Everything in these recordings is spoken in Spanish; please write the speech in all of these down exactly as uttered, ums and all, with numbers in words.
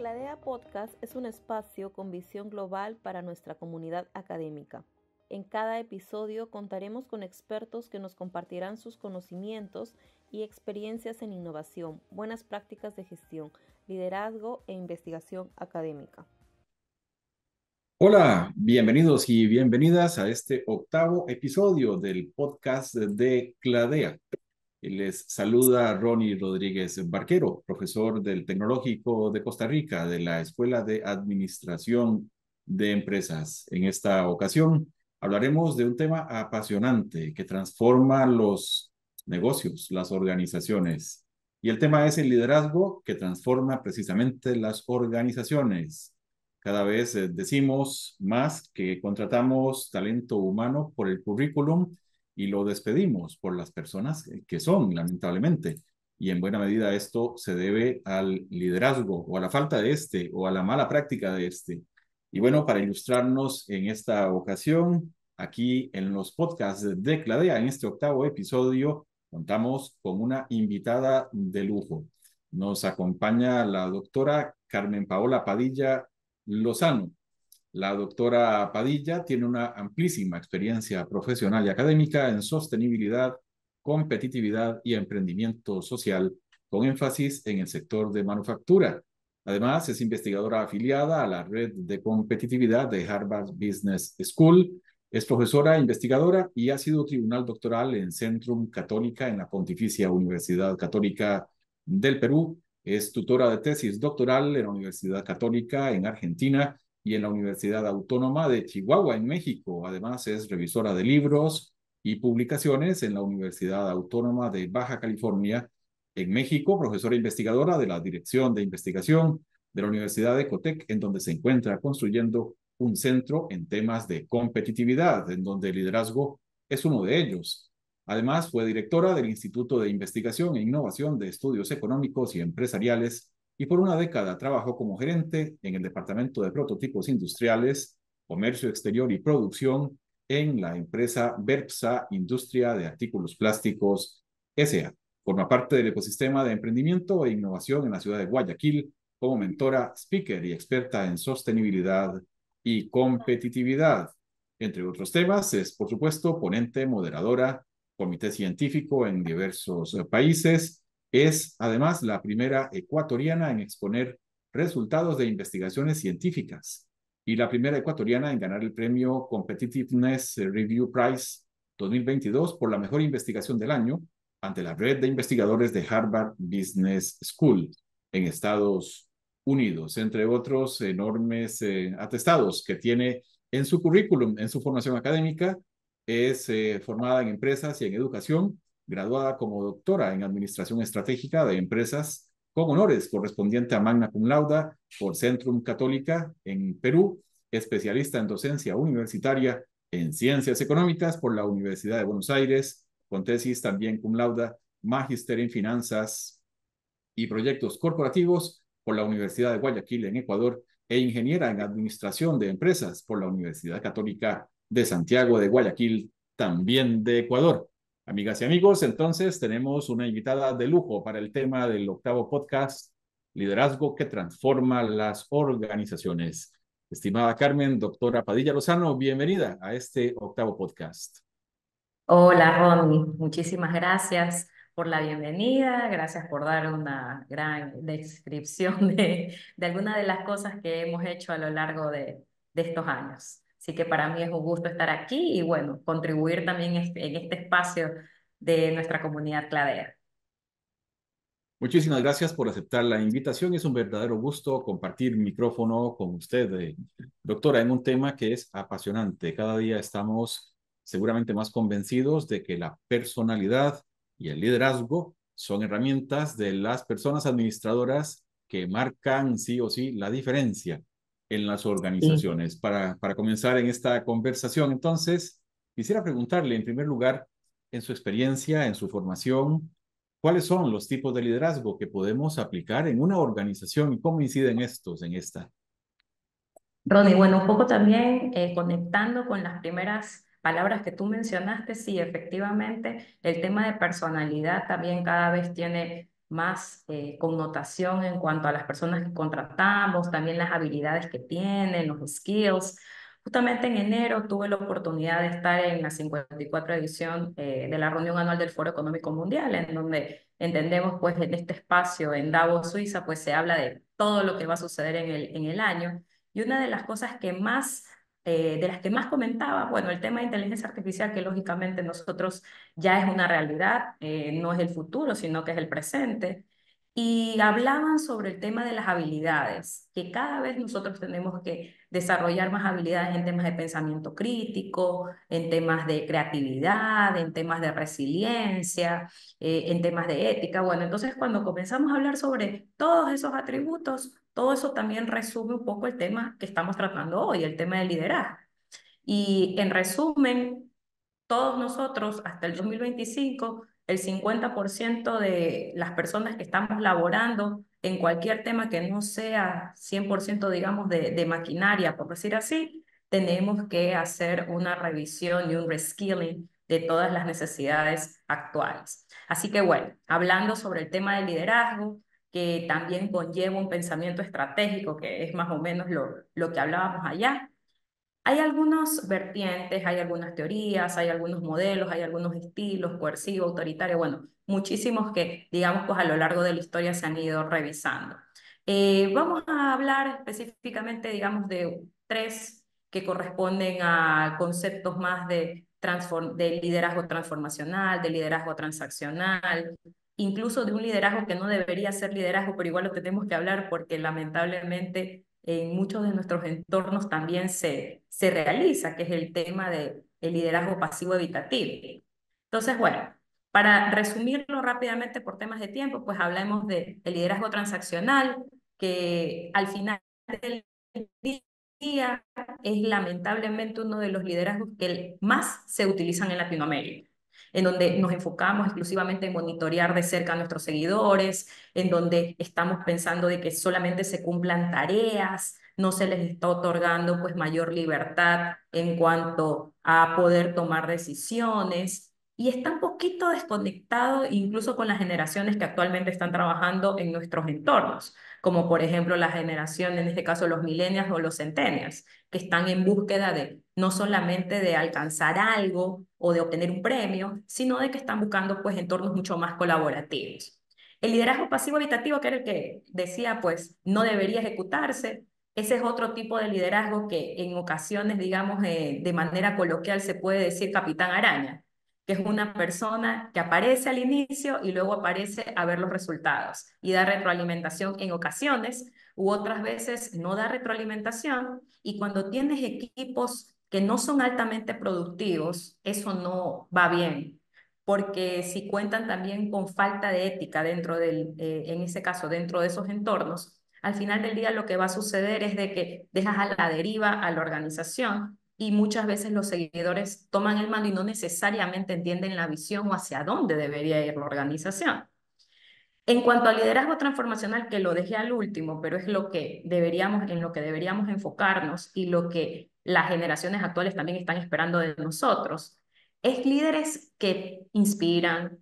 Cladea Podcast es un espacio con visión global para nuestra comunidad académica. En cada episodio contaremos con expertos que nos compartirán sus conocimientos y experiencias en innovación, buenas prácticas de gestión, liderazgo e investigación académica. Hola, bienvenidos y bienvenidas a este octavo episodio del podcast de Cladea. Les saluda Ronnie Rodríguez Barquero, profesor del Tecnológico de Costa Rica, de la Escuela de Administración de Empresas. En esta ocasión hablaremos de un tema apasionante que transforma los negocios, las organizaciones. Y el tema es el liderazgo que transforma precisamente las organizaciones. Cada vez eh, decimos más que contratamos talento humano por el currículum y lo despedimos por las personas que son, lamentablemente. Y en buena medida esto se debe al liderazgo o a la falta de este o a la mala práctica de este. Y bueno, para ilustrarnos en esta ocasión, aquí en los podcasts de Cladea, en este octavo episodio, contamos con una invitada de lujo. Nos acompaña la doctora Carmen Paola Padilla Lozano. La doctora Padilla tiene una amplísima experiencia profesional y académica en sostenibilidad, competitividad y emprendimiento social, con énfasis en el sector de manufactura. Además, es investigadora afiliada a la Red de Competitividad de Harvard Business School. Es profesora investigadora y ha sido tribunal doctoral en Centrum Católica en la Pontificia Universidad Católica del Perú. Es tutora de tesis doctoral en la Universidad Católica en Argentina y en la Universidad Autónoma de Chihuahua, en México. Además, es revisora de libros y publicaciones en la Universidad Autónoma de Baja California, en México, profesora investigadora de la Dirección de Investigación de la Universidad de Ecotec, en donde se encuentra construyendo un centro en temas de competitividad, en donde el liderazgo es uno de ellos. Además, fue directora del Instituto de Investigación e Innovación de Estudios Económicos y Empresariales y por una década trabajó como gerente en el Departamento de Prototipos Industriales, Comercio Exterior y Producción en la empresa Verpsa Industria de Artículos Plásticos S A Forma parte del ecosistema de emprendimiento e innovación en la ciudad de Guayaquil como mentora, speaker y experta en sostenibilidad y competitividad. Entre otros temas, es, por supuesto, ponente, moderadora, comité científico en diversos países. Es, además, la primera ecuatoriana en exponer resultados de investigaciones científicas y la primera ecuatoriana en ganar el premio Competitiveness Review Prize dos mil veintidós por la mejor investigación del año ante la red de investigadores de Harvard Business School en Estados Unidos, entre otros enormes eh, atestados que tiene en su currículum, en su formación académica. Es eh, formada en empresas y en educación, graduada como doctora en Administración Estratégica de Empresas con honores correspondiente a Magna Cum Laude por Centrum Católica en Perú, especialista en docencia universitaria en Ciencias Económicas por la Universidad de Buenos Aires, con tesis también Cum Laude, Magíster en Finanzas y Proyectos Corporativos por la Universidad de Guayaquil en Ecuador e ingeniera en Administración de Empresas por la Universidad Católica de Santiago de Guayaquil, también de Ecuador. Amigas y amigos, entonces tenemos una invitada de lujo para el tema del octavo podcast, Liderazgo que transforma las organizaciones. Estimada Carmen, doctora Padilla Lozano, bienvenida a este octavo podcast. Hola Ronnie, muchísimas gracias por la bienvenida, gracias por dar una gran descripción de, de algunas de las cosas que hemos hecho a lo largo de, de estos años. Así que para mí es un gusto estar aquí y bueno, contribuir también este- en este espacio de nuestra comunidad Cladea. Muchísimas gracias por aceptar la invitación. Es un verdadero gusto compartir micrófono con usted, eh, doctora, en un tema que es apasionante. Cada día estamos seguramente más convencidos de que la personalidad y el liderazgo son herramientas de las personas administradoras que marcan sí o sí la diferencia en las Sí. organizaciones. Para, para comenzar en esta conversación, entonces, quisiera preguntarle en primer lugar, en su experiencia, en su formación, ¿cuáles son los tipos de liderazgo que podemos aplicar en una organización y cómo inciden estos en esta? Ronnie, bueno, un poco también eh, conectando con las primeras palabras que tú mencionaste, sí, efectivamente, el tema de personalidad también cada vez tiene más eh, connotación en cuanto a las personas que contratamos, también las habilidades que tienen, los skills. Justamente en enero tuve la oportunidad de estar en la cincuenta y cuatro edición eh, de la reunión anual del Foro Económico Mundial, en donde entendemos pues en este espacio en Davos, Suiza, pues se habla de todo lo que va a suceder en el, en el año. Y una de las cosas que más, eh, de las que más comentaba, bueno, el tema de inteligencia artificial, que lógicamente nosotros ya es una realidad, eh, no es el futuro, sino que es el presente. Y hablaban sobre el tema de las habilidades, que cada vez nosotros tenemos que desarrollar más habilidades en temas de pensamiento crítico, en temas de creatividad, en temas de resiliencia, eh, en temas de ética. Bueno, entonces cuando comenzamos a hablar sobre todos esos atributos, todo eso también resume un poco el tema que estamos tratando hoy, el tema del liderazgo. Y en resumen, todos nosotros hasta el dos mil veinticinco, el cincuenta por ciento de las personas que estamos laborando en cualquier tema que no sea cien por ciento, digamos, de, de maquinaria, por decir así, tenemos que hacer una revisión y un reskilling de todas las necesidades actuales. Así que bueno, hablando sobre el tema del liderazgo, que también conlleva un pensamiento estratégico, que es más o menos lo, lo que hablábamos allá. Hay algunos vertientes, hay algunas teorías, hay algunos modelos, hay algunos estilos, coercivo, autoritario, bueno, muchísimos que, digamos, pues a lo largo de la historia se han ido revisando. Eh, vamos a hablar específicamente, digamos, de tres que corresponden a conceptos más de, transform de liderazgo transformacional, de liderazgo transaccional, incluso de un liderazgo que no debería ser liderazgo, pero igual lo tenemos que hablar porque lamentablemente en muchos de nuestros entornos también se, se realiza, que es el tema del liderazgo pasivo evitativo. Entonces, bueno, para resumirlo rápidamente por temas de tiempo, pues hablemos del de liderazgo transaccional, que al final del día es lamentablemente uno de los liderazgos que más se utilizan en Latinoamérica, en donde nos enfocamos exclusivamente en monitorear de cerca a nuestros seguidores, en donde estamos pensando de que solamente se cumplan tareas, no se les está otorgando pues mayor libertad en cuanto a poder tomar decisiones, y está un poquito desconectado incluso con las generaciones que actualmente están trabajando en nuestros entornos, como por ejemplo la generación, en este caso los millennials o los centennials, que están en búsqueda de no solamente de alcanzar algo o de obtener un premio, sino de que están buscando pues entornos mucho más colaborativos. El liderazgo pasivo evitativo, que era el que decía pues no debería ejecutarse, ese es otro tipo de liderazgo que en ocasiones, digamos, eh, de manera coloquial se puede decir capitán araña, que es una persona que aparece al inicio y luego aparece a ver los resultados y da retroalimentación en ocasiones, u otras veces no da retroalimentación, y cuando tienes equipos que no son altamente productivos, eso no va bien, porque si cuentan también con falta de ética dentro del, eh, en ese caso, dentro de esos entornos, al final del día lo que va a suceder es de que dejas a la deriva a la organización, y muchas veces los seguidores toman el mando y no necesariamente entienden la visión o hacia dónde debería ir la organización. En cuanto al liderazgo transformacional, que lo dejé al último, pero es lo que deberíamos, en lo que deberíamos enfocarnos y lo que las generaciones actuales también están esperando de nosotros, es líderes que inspiran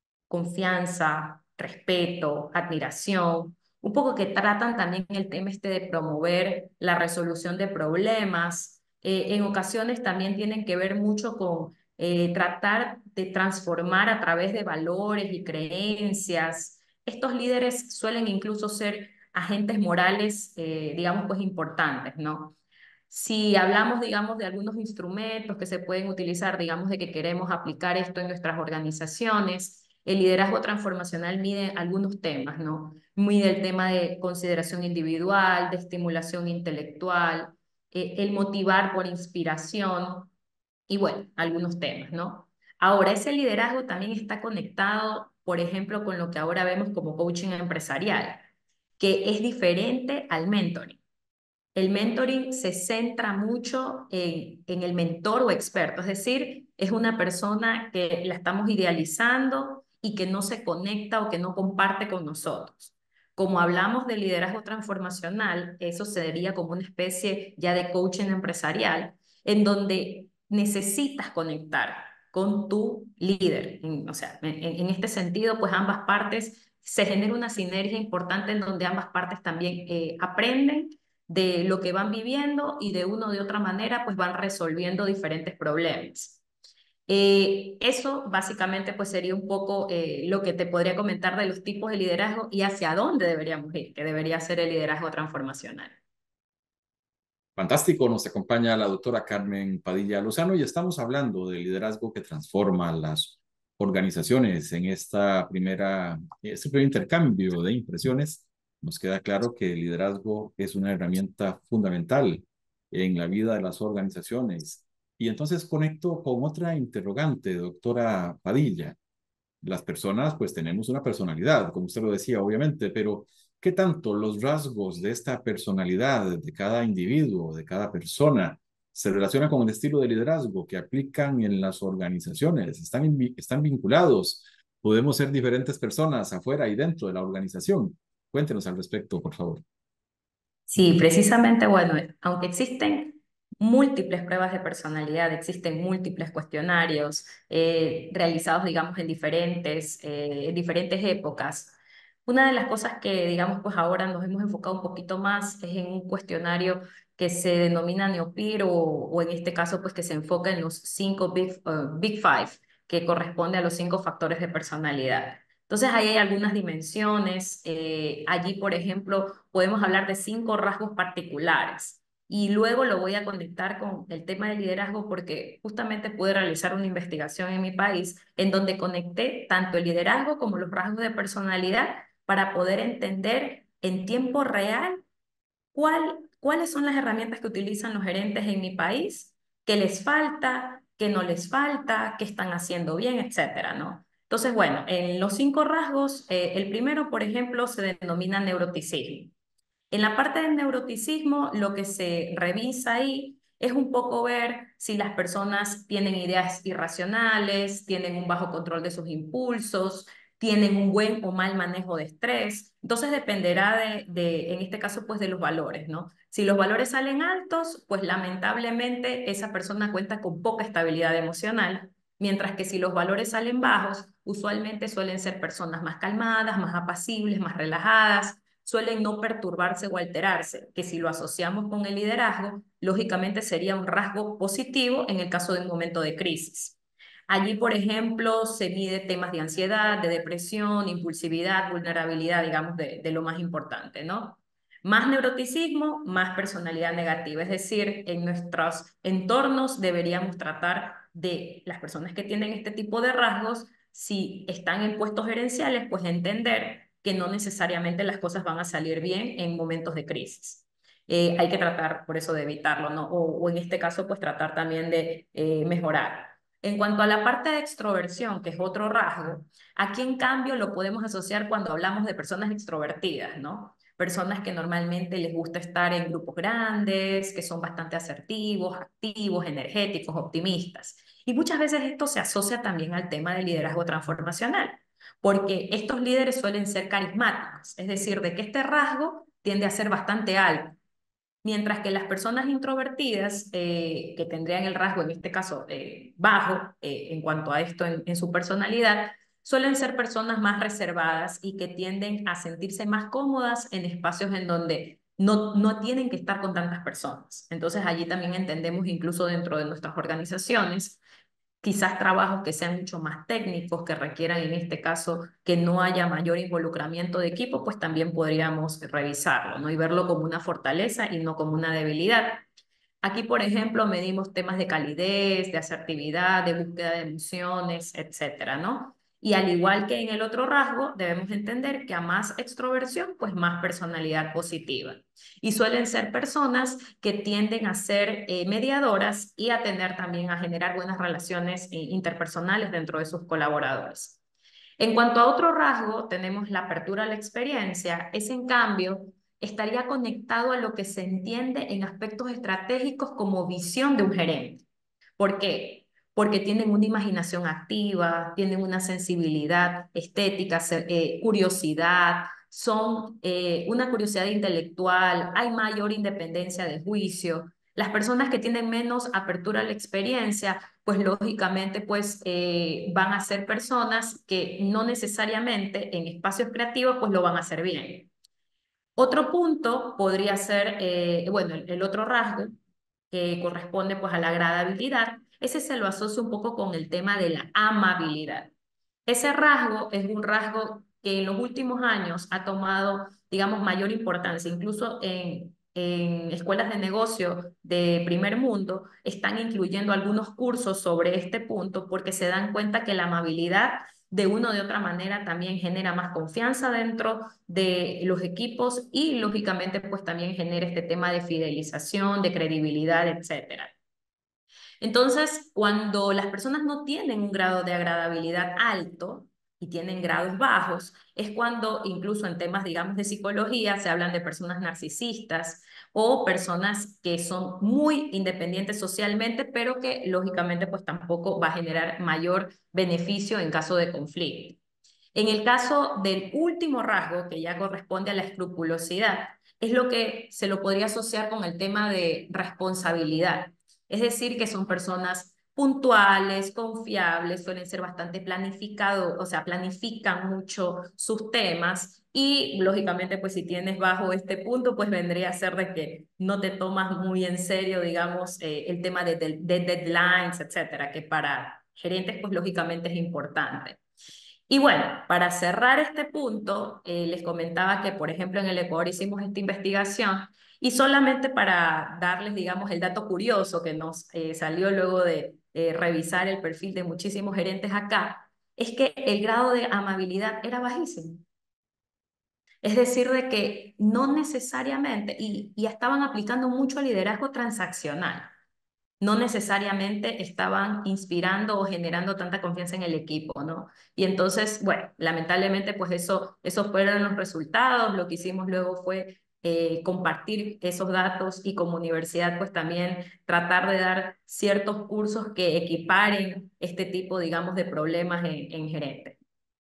confianza, respeto, admiración, un poco que tratan también el tema este de promover la resolución de problemas. Eh, en ocasiones también tienen que ver mucho con eh, tratar de transformar a través de valores y creencias. Estos líderes suelen incluso ser agentes morales, eh, digamos, pues importantes, ¿no? Si hablamos, digamos, de algunos instrumentos que se pueden utilizar, digamos, de que queremos aplicar esto en nuestras organizaciones, el liderazgo transformacional mide algunos temas, ¿no? Mide el tema de consideración individual, de estimulación intelectual, eh, el motivar por inspiración y, bueno, algunos temas, ¿no? Ahora, ese liderazgo también está conectado, por ejemplo, con lo que ahora vemos como coaching empresarial, que es diferente al mentoring. El mentoring se centra mucho en, en el mentor o experto, es decir, es una persona que la estamos idealizando y que no se conecta o que no comparte con nosotros. Como hablamos de liderazgo transformacional, eso sería como una especie ya de coaching empresarial, en donde necesitas conectar con tu líder. En- o sea, en, en este sentido, pues ambas partes se genera una sinergia importante en donde ambas partes también eh, aprenden de lo que van viviendo y de una o de otra manera pues van resolviendo diferentes problemas. Eh, eso básicamente pues sería un poco eh, lo que te podría comentar de los tipos de liderazgo y hacia dónde deberíamos ir, que debería ser el liderazgo transformacional. Fantástico, nos acompaña la doctora Carmen Padilla Lozano y estamos hablando del liderazgo que transforma las organizaciones. En esta primera, este primer intercambio de impresiones, nos queda claro que el liderazgo es una herramienta fundamental en la vida de las organizaciones. Y entonces conecto con otra interrogante, doctora Padilla. Las personas pues tenemos una personalidad, como usted lo decía, obviamente, pero ¿qué tanto los rasgos de esta personalidad de cada individuo, de cada persona, se relacionan con el estilo de liderazgo que aplican en las organizaciones? ¿Están, están vinculados? ¿Podemos ser diferentes personas afuera y dentro de la organización? Cuéntenos al respecto, por favor. Sí, precisamente, bueno, aunque existen múltiples pruebas de personalidad, existen múltiples cuestionarios eh, realizados, digamos, en diferentes, eh, en diferentes épocas. Una de las cosas que, digamos, pues ahora nos hemos enfocado un poquito más es en un cuestionario que se denomina Neopir o, o en este caso, pues que se enfoca en los cinco Big, uh, Big Five, que corresponde a los cinco factores de personalidad. Entonces, ahí hay algunas dimensiones. Eh, allí, por ejemplo, podemos hablar de cinco rasgos particulares. Y luego lo voy a conectar con el tema del liderazgo porque justamente pude realizar una investigación en mi país en donde conecté tanto el liderazgo como los rasgos de personalidad para poder entender en tiempo real cuál, cuáles son las herramientas que utilizan los gerentes en mi país, qué les falta, qué no les falta, qué están haciendo bien, etcétera, ¿no? Entonces, bueno, en los cinco rasgos, eh, el primero, por ejemplo, se denomina neuroticismo. En la parte del neuroticismo, lo que se revisa ahí es un poco ver si las personas tienen ideas irracionales, tienen un bajo control de sus impulsos, tienen un buen o mal manejo de estrés. Entonces dependerá de, de, en este caso, pues de los valores, ¿no? Si los valores salen altos, pues lamentablemente esa persona cuenta con poca estabilidad emocional, mientras que si los valores salen bajos, usualmente suelen ser personas más calmadas, más apacibles, más relajadas, suelen no perturbarse o alterarse, que si lo asociamos con el liderazgo, lógicamente sería un rasgo positivo en el caso de un momento de crisis. Allí, por ejemplo, se mide temas de ansiedad, de depresión, impulsividad, vulnerabilidad, digamos, de, de lo más importante, ¿no? Más neuroticismo, más personalidad negativa, es decir, en nuestros entornos deberíamos tratar de las personas que tienen este tipo de rasgos, si están en puestos gerenciales, pues entender que no necesariamente las cosas van a salir bien en momentos de crisis. Eh, hay que tratar por eso de evitarlo, ¿no? O, o en este caso, pues tratar también de eh, mejorar. En cuanto a la parte de extroversión, que es otro rasgo, aquí en cambio lo podemos asociar cuando hablamos de personas extrovertidas, ¿no? Personas que normalmente les gusta estar en grupos grandes, que son bastante asertivos, activos, energéticos, optimistas. Y muchas veces esto se asocia también al tema del liderazgo transformacional, porque estos líderes suelen ser carismáticos, es decir, de que este rasgo tiende a ser bastante alto, mientras que las personas introvertidas, eh, que tendrían el rasgo, en este caso, eh, bajo eh, en cuanto a esto en, en su personalidad, suelen ser personas más reservadas y que tienden a sentirse más cómodas en espacios en donde no, no tienen que estar con tantas personas. Entonces allí también entendemos, incluso dentro de nuestras organizaciones, quizás trabajos que sean mucho más técnicos, que requieran en este caso que no haya mayor involucramiento de equipo, pues también podríamos revisarlo, ¿no? Y verlo como una fortaleza y no como una debilidad. Aquí, por ejemplo, medimos temas de calidez, de asertividad, de búsqueda de emociones, etcétera, ¿no? Y al igual que en el otro rasgo, debemos entender que a más extroversión, pues más personalidad positiva. Y suelen ser personas que tienden a ser eh, mediadoras y a tener también a generar buenas relaciones eh, interpersonales dentro de sus colaboradores. En cuanto a otro rasgo, tenemos la apertura a la experiencia. Ese, en cambio, estaría conectado a lo que se entiende en aspectos estratégicos como visión de un gerente. ¿Por qué? Porque tienen una imaginación activa, tienen una sensibilidad estética, eh, curiosidad, son eh, una curiosidad intelectual, hay mayor independencia de juicio. Las personas que tienen menos apertura a la experiencia, pues lógicamente pues eh, van a ser personas que no necesariamente en espacios creativos pues lo van a hacer bien. Otro punto podría ser, eh, bueno, el, el otro rasgo que corresponde pues a la agradabilidad, ese se lo asocia un poco con el tema de la amabilidad. Ese rasgo es un rasgo que en los últimos años ha tomado, digamos, mayor importancia. Incluso en, en escuelas de negocio de primer mundo están incluyendo algunos cursos sobre este punto porque se dan cuenta que la amabilidad de una o de otra manera también genera más confianza dentro de los equipos y lógicamente pues también genera este tema de fidelización, de credibilidad, etcétera. Entonces, cuando las personas no tienen un grado de agradabilidad alto y tienen grados bajos, es cuando incluso en temas, digamos, de psicología se hablan de personas narcisistas o personas que son muy independientes socialmente, pero que lógicamente pues tampoco va a generar mayor beneficio en caso de conflicto. En el caso del último rasgo, que ya corresponde a la escrupulosidad, es lo que se lo podría asociar con el tema de responsabilidad. Es decir, que son personas puntuales, confiables, suelen ser bastante planificados, o sea, planifican mucho sus temas y lógicamente, pues si tienes bajo este punto, pues vendría a ser de que no te tomas muy en serio, digamos, eh, el tema de, de, de deadlines, etcétera, que para gerentes, pues lógicamente es importante. Y bueno, para cerrar este punto, eh, les comentaba que, por ejemplo, en el Ecuador hicimos esta investigación y solamente para darles, digamos, el dato curioso que nos eh, salió luego de eh, revisar el perfil de muchísimos gerentes acá, es que el grado de amabilidad era bajísimo. Es decir, de que no necesariamente, y, y estaban aplicando mucho liderazgo transaccional, no necesariamente estaban inspirando o generando tanta confianza en el equipo, ¿no? Y entonces, bueno, lamentablemente, pues eso, esos fueron los resultados. Lo que hicimos luego fue eh, compartir esos datos y como universidad, pues también tratar de dar ciertos cursos que equiparen este tipo, digamos, de problemas en, en gerente.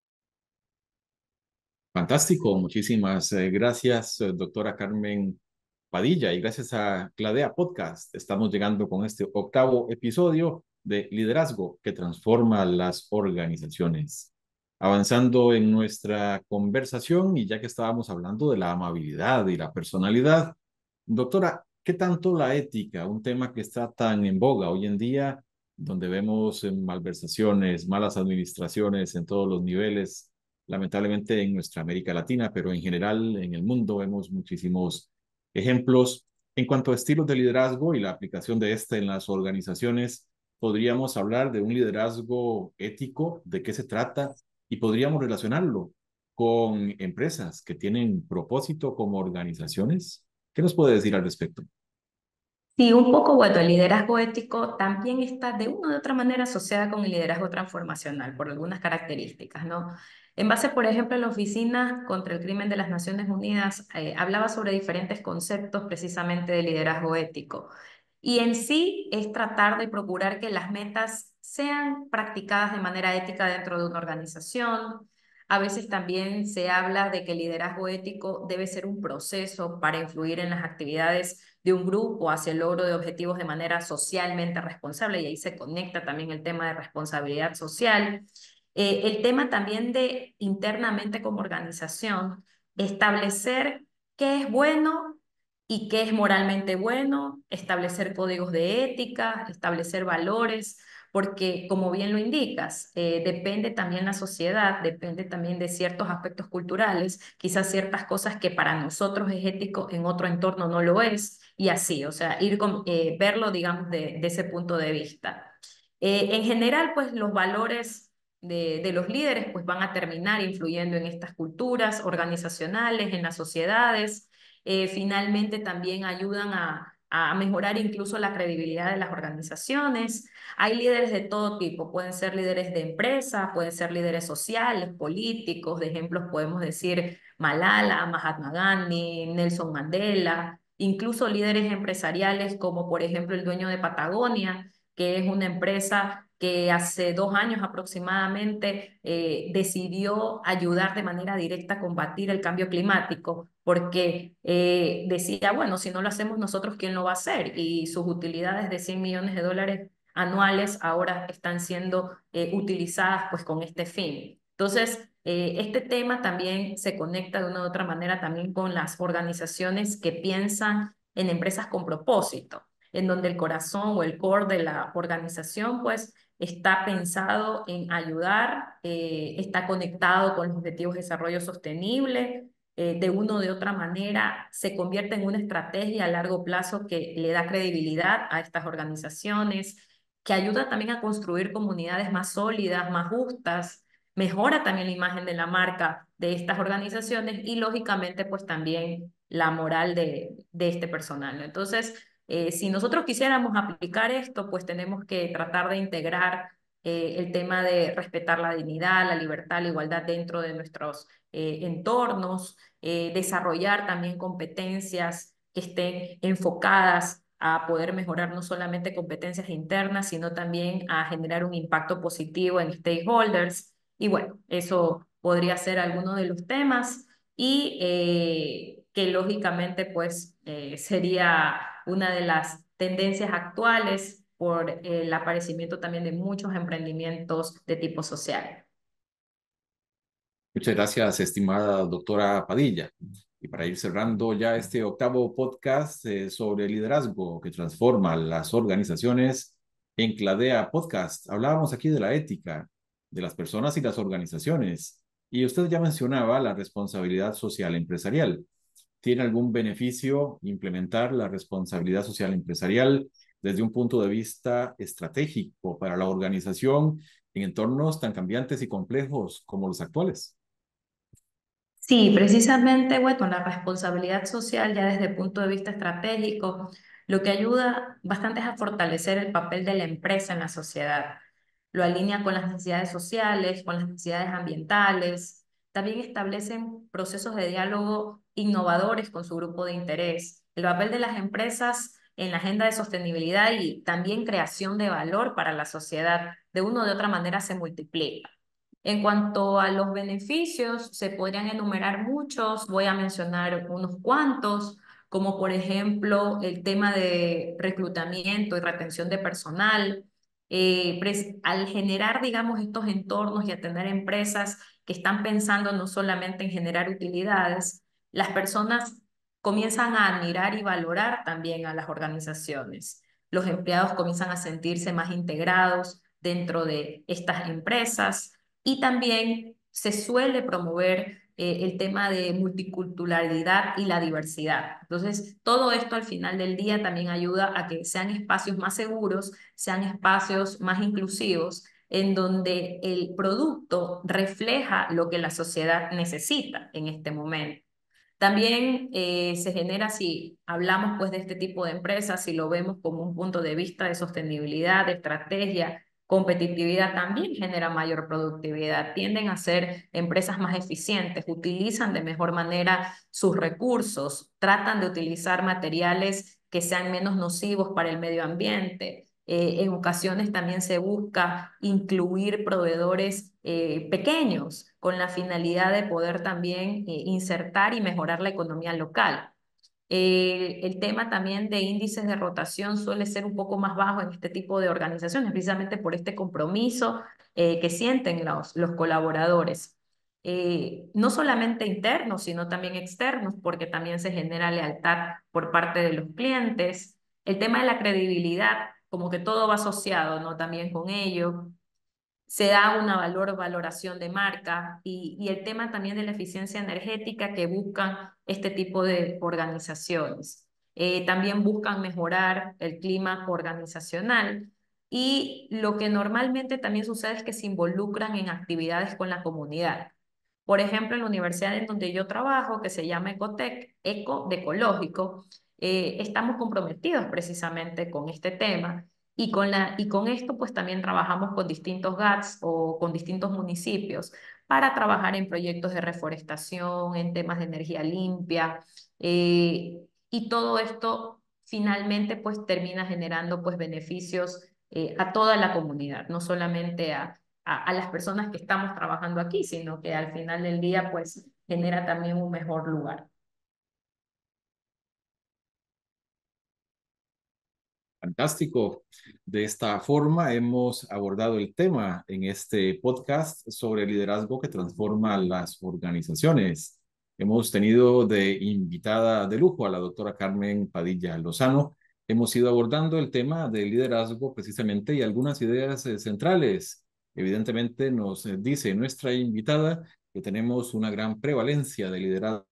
Fantástico, muchísimas eh, gracias, eh, doctora Carmen Padilla, y gracias a Cladea Podcast. Estamos llegando con este octavo episodio de Liderazgo que transforma las organizaciones. Avanzando en nuestra conversación, y ya que estábamos hablando de la amabilidad y la personalidad, doctora, ¿qué tanto la ética, un tema que está tan en boga hoy en día, donde vemos eh, malversaciones, malas administraciones en todos los niveles? Lamentablemente en nuestra América Latina, pero en general en el mundo vemos muchísimos ejemplos. En cuanto a estilos de liderazgo y la aplicación de este en las organizaciones, podríamos hablar de un liderazgo ético, de qué se trata, y podríamos relacionarlo con empresas que tienen propósito como organizaciones. ¿Qué nos puede decir al respecto? Sí, un poco, bueno, el liderazgo ético también está de una u otra manera asociada con el liderazgo transformacional por algunas características, ¿no? En base, por ejemplo, en la Oficina contra el Crimen de las Naciones Unidas, eh, hablaba sobre diferentes conceptos precisamente de liderazgo ético. Y en sí es tratar de procurar que las metas sean practicadas de manera ética dentro de una organización. A veces también se habla de que el liderazgo ético debe ser un proceso para influir en las actividades de un grupo hacia el logro de objetivos de manera socialmente responsable, y ahí se conecta también el tema de responsabilidad social. Eh, el tema también de internamente como organización, establecer qué es bueno y qué es moralmente bueno, establecer códigos de ética, establecer valores, porque como bien lo indicas, eh, depende también la sociedad, depende también de ciertos aspectos culturales, quizás ciertas cosas que para nosotros es ético, en otro entorno no lo es, y así, o sea, ir con, eh, verlo, digamos, de, de ese punto de vista. Eh, en general, pues los valores de, de los líderes pues van a terminar influyendo en estas culturas organizacionales, en las sociedades. Eh, finalmente también ayudan a, a mejorar incluso la credibilidad de las organizaciones. Hay líderes de todo tipo, pueden ser líderes de empresa, pueden ser líderes sociales, políticos, de ejemplos podemos decir Malala, Mahatma Gandhi, Nelson Mandela, incluso líderes empresariales como por ejemplo el dueño de Patagonia, que es una empresa que hace dos años aproximadamente eh, decidió ayudar de manera directa a combatir el cambio climático, porque eh, decía, bueno, si no lo hacemos nosotros, ¿quién lo va a hacer? Y sus utilidades de cien millones de dólares anuales ahora están siendo eh, utilizadas pues con este fin. Entonces, eh, este tema también se conecta de una u otra manera también con las organizaciones que piensan en empresas con propósito, en donde el corazón o el core de la organización pues está pensado en ayudar, eh, está conectado con los objetivos de desarrollo sostenible, eh, de una o de otra manera se convierte en una estrategia a largo plazo que le da credibilidad a estas organizaciones, que ayuda también a construir comunidades más sólidas, más justas, mejora también la imagen de la marca de estas organizaciones y lógicamente pues también la moral de, de este personal, ¿no? Entonces, eh, si nosotros quisiéramos aplicar esto, pues tenemos que tratar de integrar eh, el tema de respetar la dignidad, la libertad, la igualdad dentro de nuestros eh, entornos, eh, desarrollar también competencias que estén enfocadas a poder mejorar no solamente competencias internas, sino también a generar un impacto positivo en stakeholders. Y bueno, eso podría ser alguno de los temas y eh, que lógicamente pues eh, sería una de las tendencias actuales por el aparecimiento también de muchos emprendimientos de tipo social. Muchas gracias, estimada doctora Padilla. Y para ir cerrando ya este octavo podcast eh, sobre liderazgo que transforma las organizaciones en Cladea Podcast, hablábamos aquí de la ética de las personas y las organizaciones. Y usted ya mencionaba la responsabilidad social empresarial. ¿Tiene algún beneficio implementar la responsabilidad social empresarial desde un punto de vista estratégico para la organización en entornos tan cambiantes y complejos como los actuales? Sí, precisamente, bueno, la responsabilidad social ya desde el punto de vista estratégico, lo que ayuda bastante es a fortalecer el papel de la empresa en la sociedad. Lo alinea con las necesidades sociales, con las necesidades ambientales. También establecen procesos de diálogo innovadores con su grupo de interés. El papel de las empresas en la agenda de sostenibilidad y también creación de valor para la sociedad, de una o de otra manera se multiplica. En cuanto a los beneficios, se podrían enumerar muchos, voy a mencionar unos cuantos, como por ejemplo el tema de reclutamiento y retención de personal. Eh, pres- al generar, digamos, estos entornos y a tener empresas que están pensando no solamente en generar utilidades, las personas comienzan a admirar y valorar también a las organizaciones. Los empleados comienzan a sentirse más integrados dentro de estas empresas y también se suele promover eh, el tema de multiculturalidad y la diversidad. Entonces, todo esto al final del día también ayuda a que sean espacios más seguros, sean espacios más inclusivos, en donde el producto refleja lo que la sociedad necesita en este momento. También eh, se genera, si hablamos pues de este tipo de empresas, si lo vemos como un punto de vista de sostenibilidad, de estrategia, competitividad, también genera mayor productividad. Tienden a ser empresas más eficientes, utilizan de mejor manera sus recursos, tratan de utilizar materiales que sean menos nocivos para el medio ambiente. Eh, en ocasiones también se busca incluir proveedores eh, pequeños con la finalidad de poder también eh, insertar y mejorar la economía local. Eh, el tema también de índices de rotación suele ser un poco más bajo en este tipo de organizaciones, precisamente por este compromiso eh, que sienten los, los colaboradores. Eh, no solamente internos, sino también externos, porque también se genera lealtad por parte de los clientes. El tema de la credibilidad, como que todo va asociado, ¿no? También con ello se da una valor, valoración de marca y, y el tema también de la eficiencia energética que buscan este tipo de organizaciones. Eh, también buscan mejorar el clima organizacional y lo que normalmente también sucede es que se involucran en actividades con la comunidad. Por ejemplo, en la universidad en donde yo trabajo, que se llama Ecotec, Eco de Ecológico, eh, estamos comprometidos precisamente con este tema y con, la, y con esto pues también trabajamos con distintos G A Ts o con distintos municipios para trabajar en proyectos de reforestación, en temas de energía limpia eh, y todo esto finalmente pues termina generando pues beneficios eh, a toda la comunidad, no solamente a, a, a las personas que estamos trabajando aquí, sino que al final del día pues genera también un mejor lugar. Fantástico. De esta forma hemos abordado el tema en este podcast sobre liderazgo que transforma las organizaciones. Hemos tenido de invitada de lujo a la doctora Carmen Padilla Lozano. Hemos ido abordando el tema del liderazgo precisamente y algunas ideas eh, centrales. Evidentemente nos eh, dice nuestra invitada que tenemos una gran prevalencia de liderazgo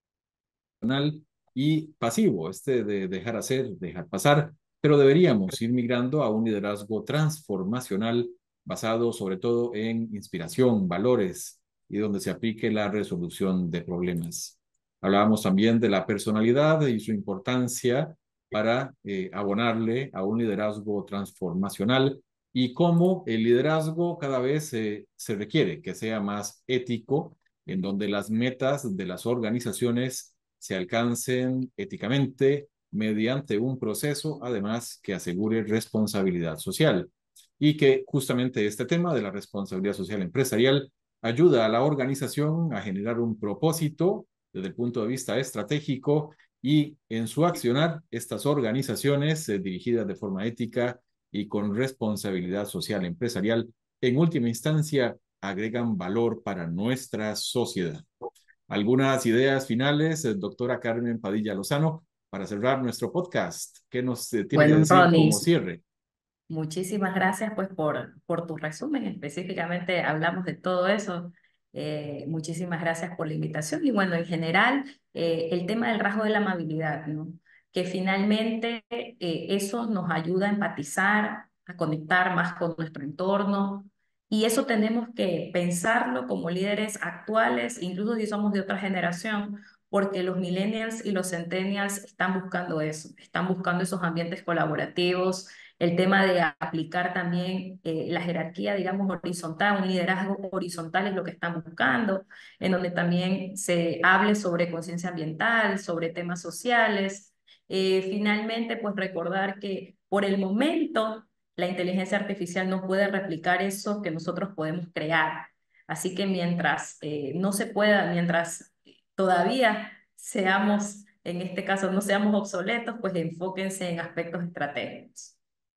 y pasivo, este de dejar hacer, dejar pasar, pero deberíamos ir migrando a un liderazgo transformacional basado sobre todo en inspiración, valores y donde se aplique la resolución de problemas. Hablábamos también de la personalidad y su importancia para eh, abonarle a un liderazgo transformacional y cómo el liderazgo cada vez eh, se requiere que sea más ético, en donde las metas de las organizaciones se alcancen éticamente mediante un proceso, además, que asegure responsabilidad social. Y que justamente este tema de la responsabilidad social empresarial ayuda a la organización a generar un propósito desde el punto de vista estratégico y en su accionar, estas organizaciones eh, dirigidas de forma ética y con responsabilidad social empresarial, en última instancia, agregan valor para nuestra sociedad. Algunas ideas finales, eh, doctora Carmen Padilla Lozano, para cerrar nuestro podcast. ¿Qué nos eh, tiene que Bueno, decir Ronnie, como cierre? muchísimas gracias pues por, por tu resumen. Específicamente hablamos de todo eso. Eh, muchísimas gracias por la invitación. Y bueno, en general, eh, el tema del rasgo de la amabilidad, ¿no? Que finalmente eh, eso nos ayuda a empatizar, a conectar más con nuestro entorno. Y eso tenemos que pensarlo como líderes actuales, incluso si somos de otra generación, porque los millennials y los centennials están buscando eso, están buscando esos ambientes colaborativos, el tema de aplicar también eh, la jerarquía, digamos, horizontal, un liderazgo horizontal es lo que están buscando, en donde también se hable sobre conciencia ambiental, sobre temas sociales. Eh, finalmente, pues recordar que por el momento la inteligencia artificial no puede replicar eso que nosotros podemos crear. Así que mientras eh, no se pueda, mientras todavía seamos, en este caso, no seamos obsoletos, pues enfóquense en aspectos estratégicos.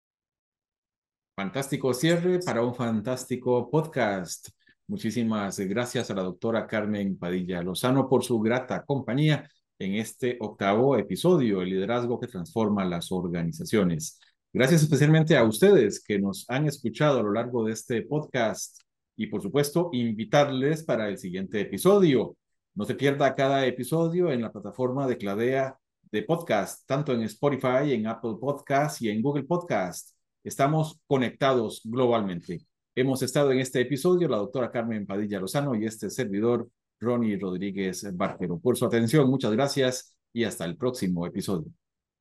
Fantástico cierre para un fantástico podcast. Muchísimas gracias a la doctora Carmen Padilla Lozano por su grata compañía en este octavo episodio, el liderazgo que transforma las organizaciones. Gracias especialmente a ustedes que nos han escuchado a lo largo de este podcast y por supuesto invitarles para el siguiente episodio. No se pierda cada episodio en la plataforma de Cladea de podcast, tanto en Spotify, en Apple Podcast y en Google Podcast. Estamos conectados globalmente. Hemos estado en este episodio la doctora Carmen Padilla Lozano y este servidor Ronnie Rodríguez Barquero. Por su atención, muchas gracias y hasta el próximo episodio.